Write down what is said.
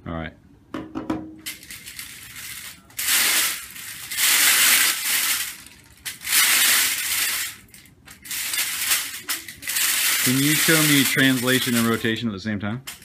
All right. Can you show me translation and rotation at the same time?